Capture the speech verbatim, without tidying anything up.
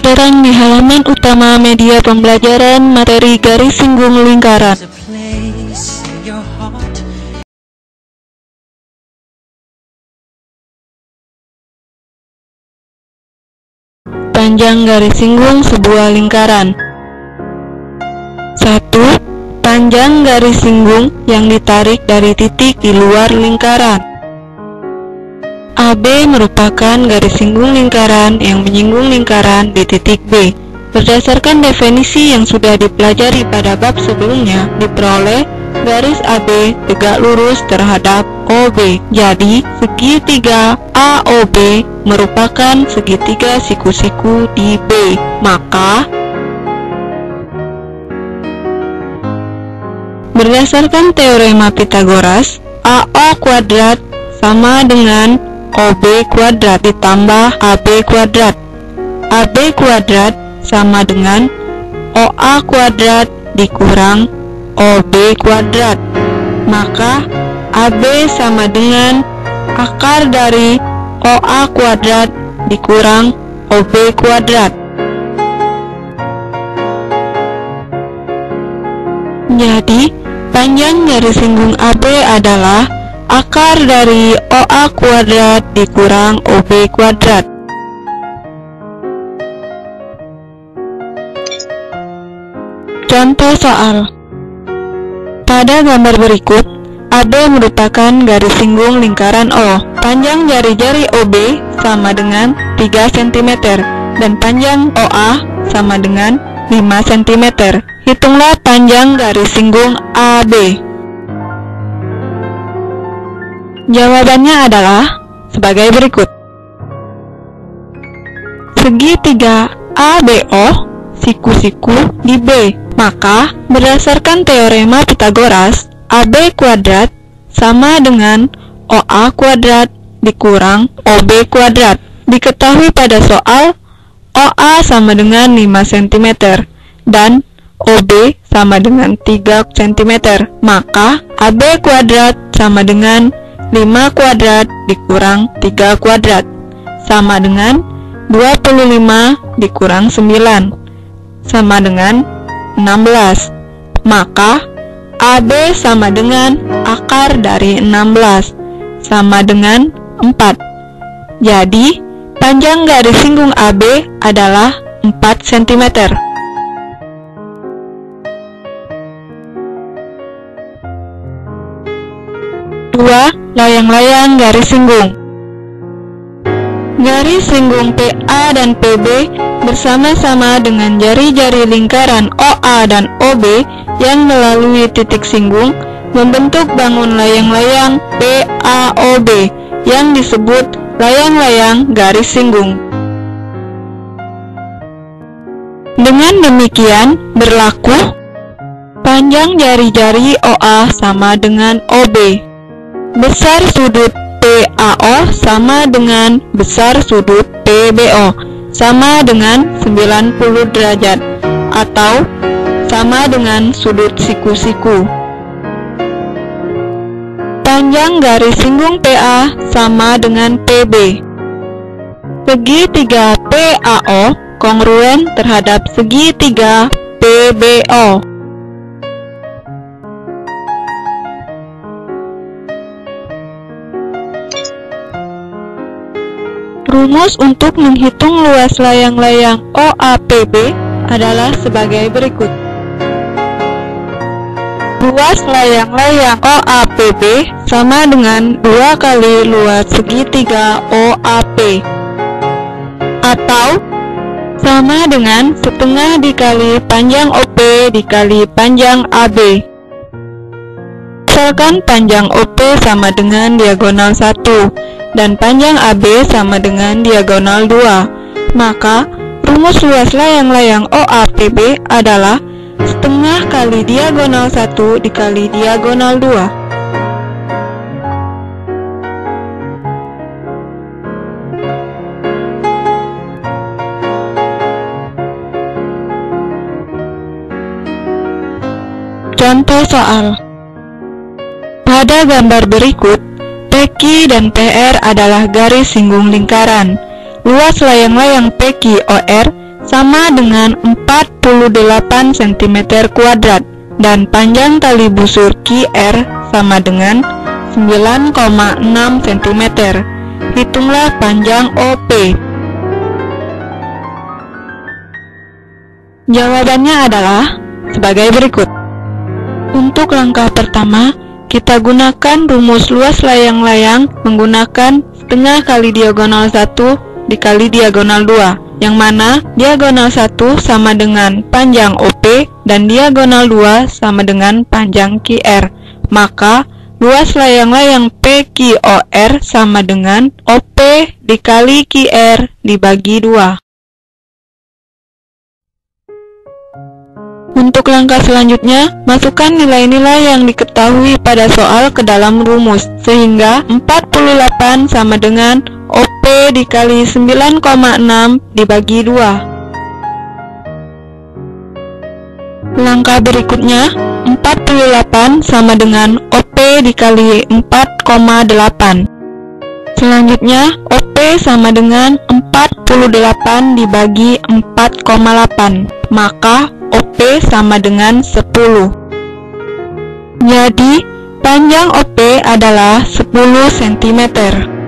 terang di halaman utama media pembelajaran materi garis singgung lingkaran. Panjang garis singgung sebuah lingkaran. satu. Panjang garis singgung yang ditarik dari titik di luar lingkaran. A B merupakan garis singgung lingkaran yang menyinggung lingkaran di titik B. Berdasarkan definisi yang sudah dipelajari pada bab sebelumnya, diperoleh garis A B tegak lurus terhadap O B. Jadi, segitiga A O B merupakan segitiga siku-siku di B. Maka, berdasarkan teorema Pythagoras, A O kuadrat sama dengan O B kuadrat ditambah A B kuadrat. A B kuadrat sama dengan O A kuadrat dikurang O B kuadrat. Maka A B sama dengan akar dari O A kuadrat dikurang O B kuadrat. Jadi, panjang garis singgung A B adalah akar dari O A kuadrat dikurang O B kuadrat. Contoh soal. Pada gambar berikut, A B merupakan garis singgung lingkaran O. Panjang jari-jari O B sama dengan tiga sentimeter dan panjang O A sama dengan lima sentimeter. Hitunglah panjang garis singgung A B. Jawabannya adalah sebagai berikut. Segitiga A B O siku-siku di B. Maka, berdasarkan teorema Pythagoras, A B kuadrat sama dengan O A kuadrat dikurang O B kuadrat. Diketahui pada soal O A sama dengan lima sentimeter dan O B sama dengan tiga sentimeter. Maka, A B kuadrat sama dengan lima kuadrat dikurang tiga kuadrat sama dengan dua puluh lima dikurang sembilan sama dengan enam belas. Maka A B sama dengan akar dari enam belas sama dengan empat. Jadi panjang garis singgung A B adalah empat sentimeter. Dua. Layang-layang garis singgung. Garis singgung P A dan P B bersama-sama dengan jari-jari lingkaran O A dan O B yang melalui titik singgung membentuk bangun layang-layang P A O B yang disebut layang-layang garis singgung. Dengan demikian berlaku panjang jari-jari O A sama dengan O B. Besar sudut P A O sama dengan besar sudut P B O sama dengan sembilan puluh derajat atau sama dengan sudut siku-siku. Panjang garis singgung P A sama dengan P B. Segitiga P A O kongruen terhadap segitiga P B O. Rumus untuk menghitung luas layang-layang O A P B adalah sebagai berikut. Luas layang-layang O A P B sama dengan dua kali luas segitiga O A P atau sama dengan setengah dikali panjang O P dikali panjang A B. Misalkan panjang O P sama dengan diagonal satu dan panjang A B sama dengan diagonal dua, maka rumus luas layang-layang O A P B adalah setengah kali diagonal satu dikali diagonal dua. Contoh soal. Pada gambar berikut, P Q dan P R adalah garis singgung lingkaran. luas layang-layang P Q O R sama dengan empat puluh delapan sentimeter kuadrat dan panjang tali busur Q R sama dengan sembilan koma enam sentimeter. Hitunglah panjang O P. Jawabannya adalah sebagai berikut. Untuk langkah pertama, kita gunakan rumus luas layang-layang menggunakan setengah kali diagonal satu dikali diagonal dua, yang mana diagonal satu sama dengan panjang O P dan diagonal dua sama dengan panjang Q R. Maka, luas layang-layang P Q O R sama dengan O P dikali Q R dibagi dua. Untuk langkah selanjutnya, masukkan nilai-nilai yang diketahui pada soal ke dalam rumus, sehingga empat puluh delapan sama dengan O P dikali sembilan koma enam dibagi dua. Langkah berikutnya, empat puluh delapan sama dengan O P dikali empat koma delapan. Selanjutnya, O P sama dengan empat puluh delapan dibagi empat koma delapan, maka O P sama dengan sepuluh. Jadi, panjang O P adalah sepuluh sentimeter.